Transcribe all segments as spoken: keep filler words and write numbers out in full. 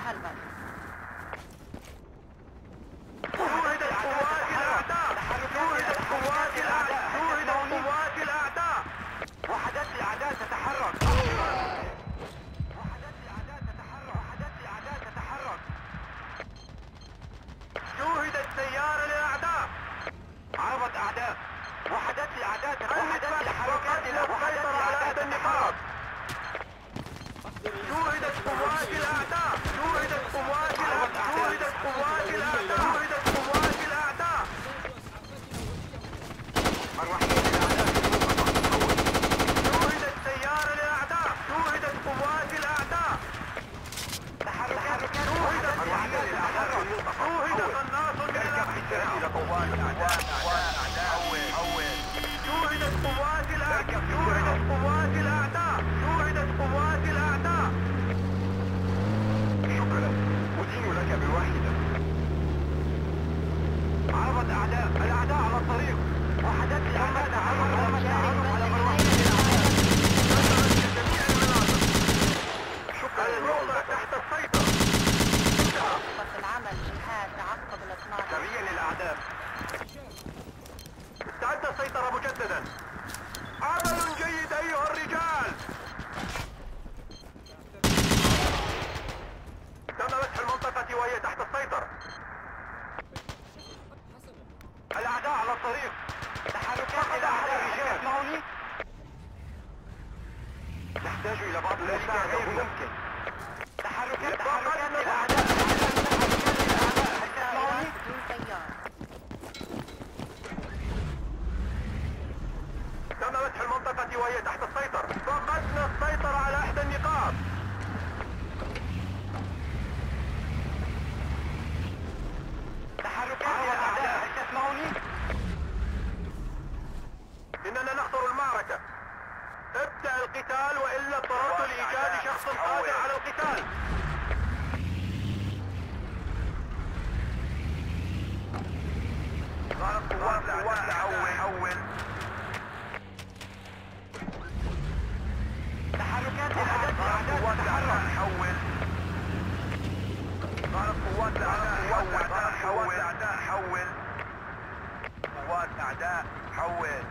حلبا. شوهدت قوات الأعداء. شوهدت قوات الأعداء. شوهدت قوات الأعداء. وحدات الأعداء تتحرك. وحدات الأعداء تتحرك. وحدات الأعداء تتحرك. شوهدت سيارة للأعداء. عربت أعداء. وحدات الأعداء تتحرك. التحركات إلى السيطرة على إحدى النقاط. شوهدت قوات الأعداء. شوهدت قوات الأعداء. شوهدت قوات الأعداء. شوهدت قوات الأعداء. مروحية الأعداء في المنطقة. شوهدت سيارة للأعداء. شوهدت قوات الأعداء. تحركات. شوهدت مروحية للأعداء في المنطقة. شوهد قناص من اركب إلى الأعداء. قوات الأعداء. قوات الأعداء. أول أول. شوهدت قوات الأعداء. شوهدت قوات الأعداء. شوهدت قوات الأعداء. شكرا. أدين لك بواحدة. عربت أعداء. الأعداء على الطريق. وحدات الأعداء تحرك على مروحية الأعداء. جميع المناطق. شكرا. الموقع تحت السيطرة. انتهى. خطة العمل جهاد تعقب الاثناشر. سريا للأعداء. استعد السيطرة مجددا. عمل جيد أيها الرجال. تم فتح المنطقة وهي تحت السيطرة. الأعداء على الطريق. تحركات الأعداء رجال. اسمعوني. نحتاج إلى بعض المساعدة غير ممكن. تحركات تحركات الأعداء. اسمعوني. بدون سيارة. تم فتح المنطقة وهي تحت السيطرة. فقدنا السيطرة على إحدى النقاط. تحركات الأعداء. هل تسمعوني؟ إننا نخسر المعركة. ابدأ القتال وإلا اضطررت لإيجاد شخص قادر على القتال. ضرب قوات الأعداء. حول حول. تحركات الأعداء. قوات الأعداء. حول. ضرب قوات الأعداء. قوات الأعداء. حول. قوات الأعداء. حول.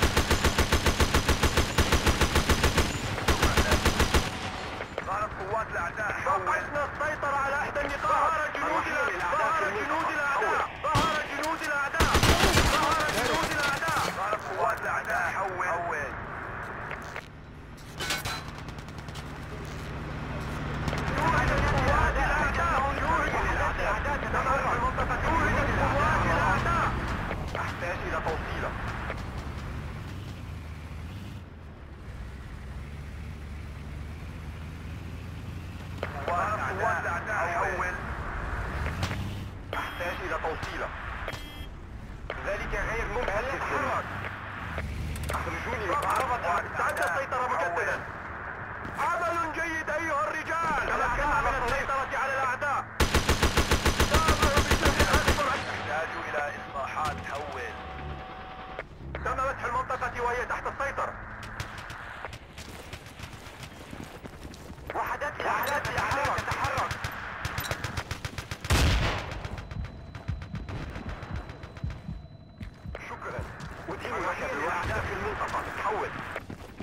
ضرب قوات الأعداء. حول. فقدنا السيطرة على إحدى النقاط. ظهر جنود الأعداء. ظهر جنود الأعداء. ظهر جنود الأعداء. ظهر جنود الأعداء. ضرب قوات الأعداء. حول حول. شوهدت قوات الأعداء. شوهدت الأعداء. تمر المنطقة. شوهدت قوات الأعداء. أحتاج إلى توصيلة. قوات الأعداء. حول. أحتاج إلى توصيلة. ذلك غير ممكن. تتحرك. أخرجوني من عربة. استعد السيطرة مجددا. عمل جيد أيها الرجال. تمكنا من السيطرة على الأعداء. تابعوا بشكل أكبر. أحتاج إلى إصلاحات. حول. تم فتح المنطقة وهي تحت السيطرة. وحدات الأعداء تتحرك. تتحرك. شكرا. أدين لك بالأعداء في المنطقة. تحول.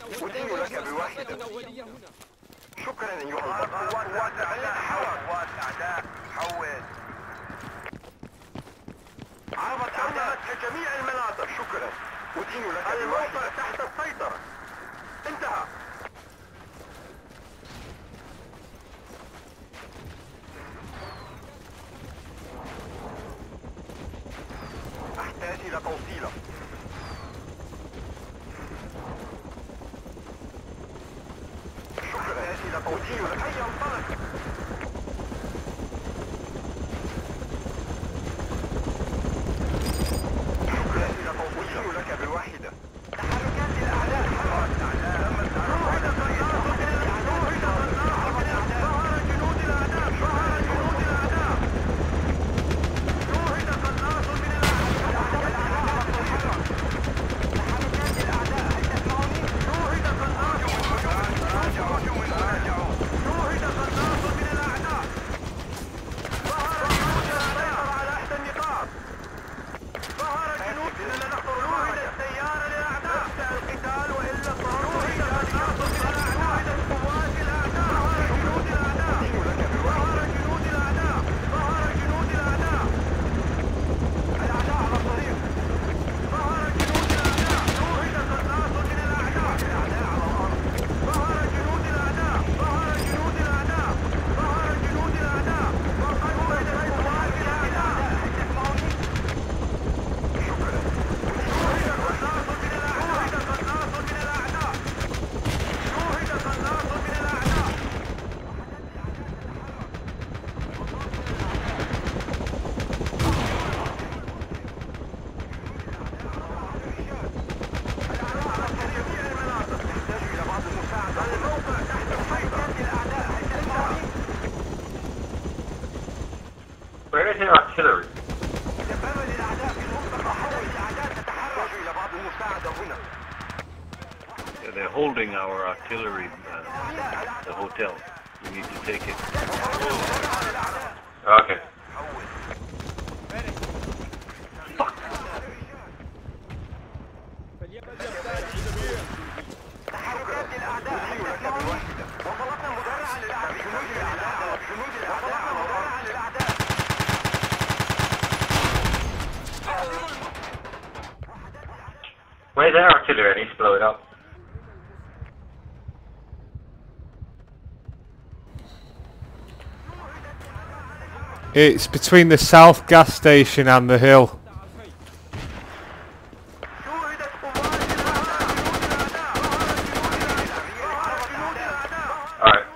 أدين لك بواحدة. شكرا أيها البطل. قوات الأعداء حول. قوات الأعداء حول. عرضت أعداء جميع المناطق. شكرا. أدين لك الموقع تحت السيطرة. انتهى. أحتاج إلى توصيلة. شكرا. أحتاج إلى توصيلة. هيا انطلق. شكرا إلى توصيلة لك بواحدة. تحركات الأعداء. حركات الأعداء. روحد الأعداء. روحد الأعداء. ظهر جنود الأعداء. ظهر جنود الأعداء. روحد قناص من Where is your artillery? Yeah, they're holding our artillery, uh, the hotel. We need to take it. Okay. Fuck! Where's their artillery? I need to blow it up. It's between the south gas station and the hill. Alright.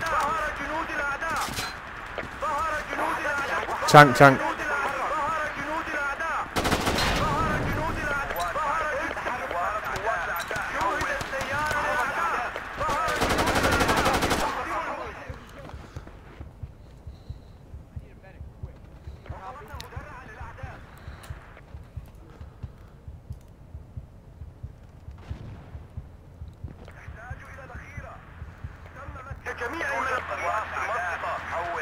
Tank, tank. جميع المناطق حول.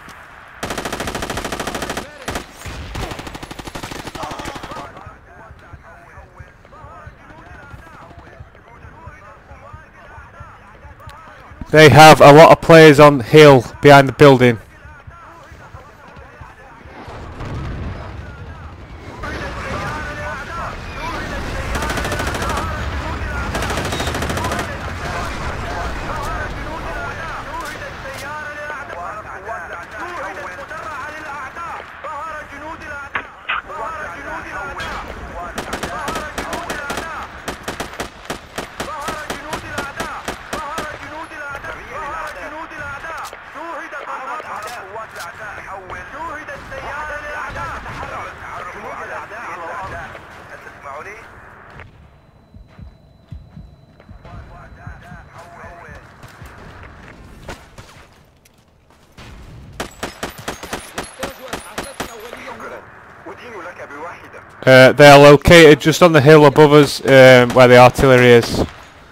They have a lot of players on the hill behind the building. Uh, they are located just on the hill above us, um, where the artillery is. Is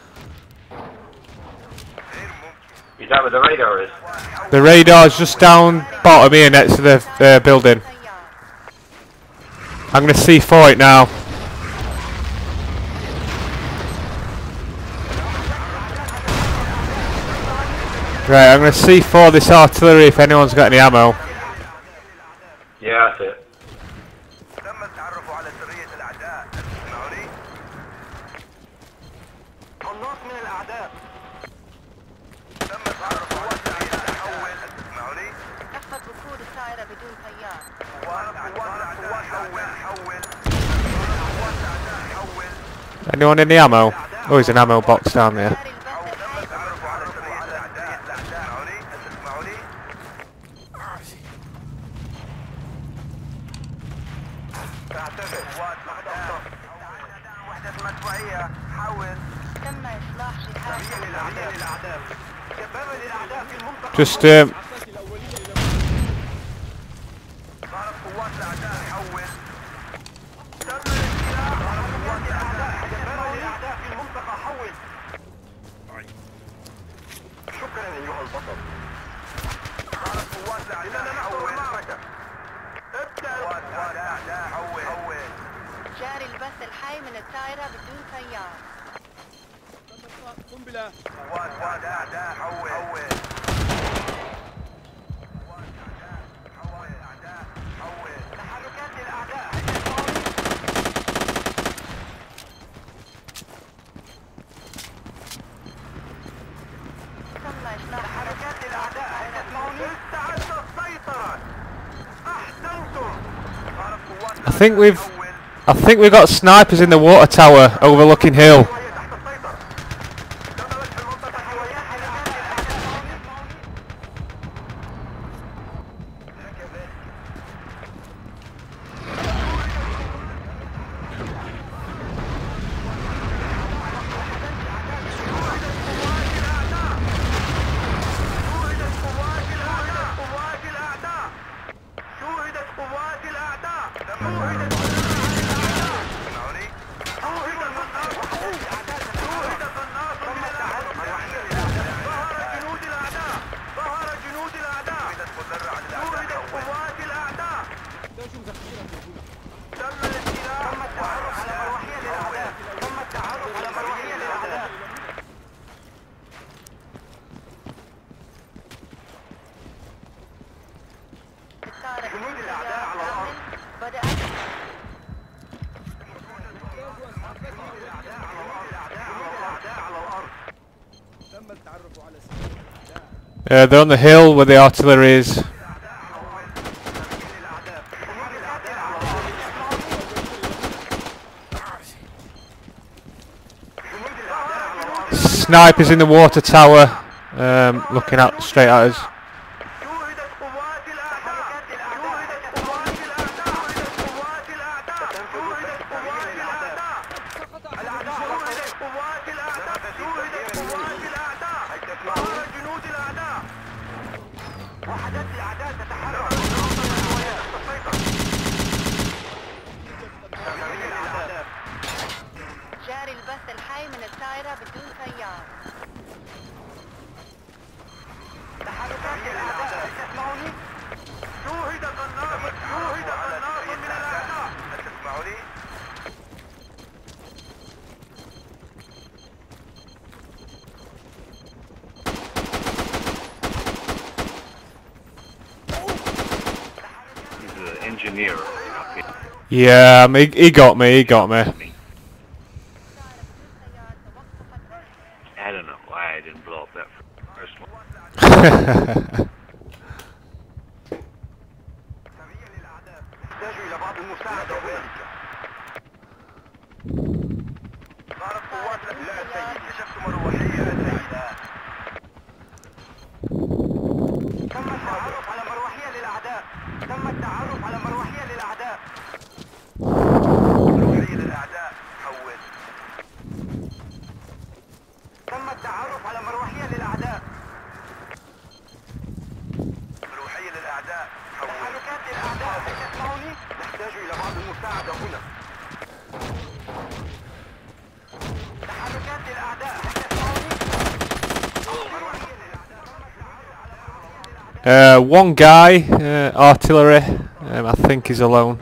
that where the radar is? The radar is just down bottom here next to the uh, building. I'm going to C four it now. Right, I'm going to C four this artillery if anyone's got any ammo. Yeah, that's it. تم التعرف على سرية الأعداء. تسمعوني؟ قناص من الأعداء. تم التعرف على سرية الأحول. تسمعوني؟ احفظ وقود الطائرة بدون طيار. قوات الأعداء حول حول. قوات الأعداء حول. Anyone in the ammo? Oh, there's an ammo box down there. جاري البث تم الحي. التعرف على سرية الأعداء. تسمعوني؟ تسمعوني؟ تعتقد قوات الأعداء. وحدة مدفعية. حول. تم إصلاح جهاز سرية للأعداء للأعداء. دبابة للأعداء في المنطقة. Just um, ضرب قوات الأعداء حول. تم الاستيلاء على قوات الأعداء. دبابة للأعداء في المنطقة. حول. شكرا أيها البطل. ضرب قوات الأعداء حول. ابدأ قوات الأعداء حول. حول. جاري البث الحي من الطائرة بدون طيار. قوات الأعداء حول. حول. تحركات للأعداء. تم إصلاح تحركات للأعداء. هل تسمعوني؟ استعد السيطرة. أحسنتم. ضرب قوات I think we've, حول. I think we've got snipers in the water tower overlooking hill. وهي تحت السيطرة. دمرت في المنطقة حواليها حركات للأعداء. قوات الأعداء. شوهدت قوات الأعداء. شوهدت تسمعوني؟ شوهد قناص. شوهد قناص من الأعداء. ظهر جنود الأعداء. ظهر جنود الأعداء. شوهدت قوات الأعداء. تم الاستيلاء. تم التعرف على مروحية للأعداء. تم التعرف على مروحية للأعداء. الطائرة جنود بدون الأعداء طيار على الأرض. كامل. بدأت Uh, they're on the hill where the artillery is. Snipers in the water tower, um, looking out straight at us. شوهدت قوات الأعداء. شوهدت قوات الأعداء. قوات الأعداء. شوهدت قوات الأعداء. الأعداء شوهدت قوات الأعداء. شوهدت قوات الأعداء. ظهر جنود الأعداء. وحدات الأعداء تتحرك. جاري البث الحي من الطائرة بدون طيار. تحركات للأعداء. هل تسمعوني؟ شوهد قناص. شوهد قناص من الأعداء. تسمعوني؟ He's an engineer. Okay. Yeah, um, he, he got me, he got me. I don't know why I didn't blow up that first one. سرية للأعداء. نحتاج إلى بعض المساعدة هنالك. ضرب قوات لا سيد. اكتشفت مروحية سيدة. تم التعرف على مروحية للأعداء. تم التعرف على مروحية للأعداء. مروحية للأعداء. حول. تم التعرف على مروحية للأعداء. مروحية للأعداء. حول. تحركات للأعداء. هل تسمعوني؟ نحتاج إلى بعض المساعدة هنا. تحركات للأعداء. هل تسمعوني؟ مروحية للأعداء. Uh, one guy, uh, artillery, um, I think he's alone.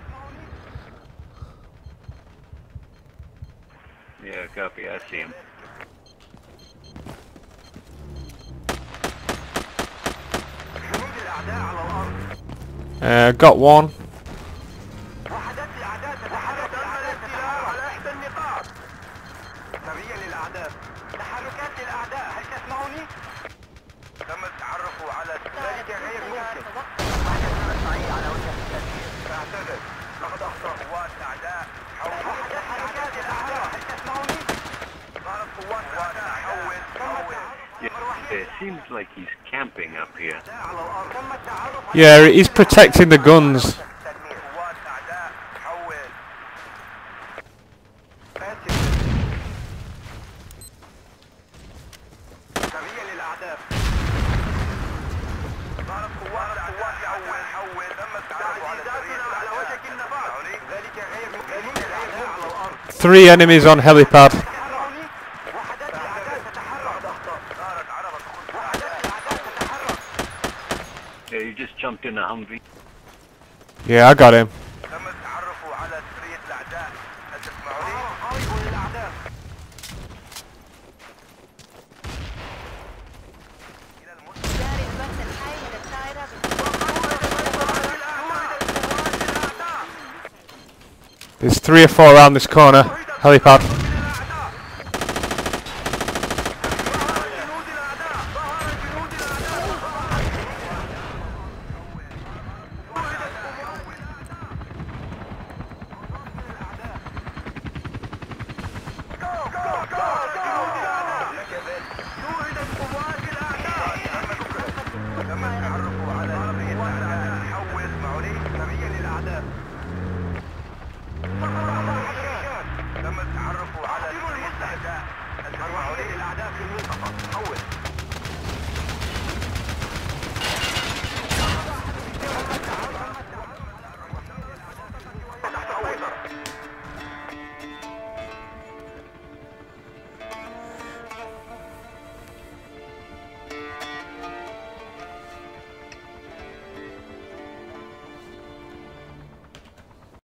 Yeah, copy. I see him. الأعداء على الأرض. Uh, got one. وحدات الأعداء تتحرك. الاستيلاء على إحدى النقاط. سرية للأعداء. تحركات للأعداء، هل تسمعني؟ تم التعرف على ذلك غير ممكن. على وجه التسيير. اعتذر، لقد أخطأ قوات الأعداء حول وحدات حركات الأعداء، هل تسمعني؟ ظهرت قوات الأعداء حول حول Yeah, it seems like he's camping up here. على الأرض. تم التعرف على Yeah, he's protecting the guns. تدمير قوات الأعداء حول آسف. سرية للأعداء. ظهرت قوات الأعداء حول حول تم التعرف على تعزيزاتنا على وشك النفاذ. ذلك غير ممكن. الأعداء على الأرض. Three enemies on helipad. تسمعني؟ وحدات الأعداء تتحرك. ظهرت عربة وحدات الأعداء تتحرك. Yeah, you just jumped in a Humvee. Yeah, I got him. تم التعرف على سرية الأعداء. هل تسمعوني؟ قارب للأعداء. إلى المسلم. جاري البث الحي من الطائرة بدون There's three or four around this corner. Helipad.